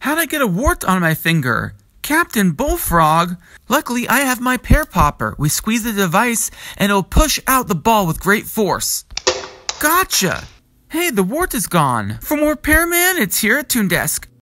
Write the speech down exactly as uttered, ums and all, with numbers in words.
How'd I get a wart on my finger? Captain Bullfrog! Luckily, I have my pear popper. We squeeze the device, and it'll push out the ball with great force. Gotcha! Hey, the wart is gone. For more Pear-Man, it's here at Toon Desk.